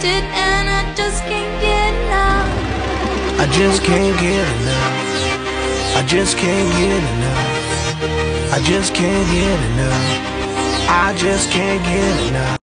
addicted and I just can't get enough. I just can't get enough. I just can't get enough. I just can't get enough. I just can't get enough.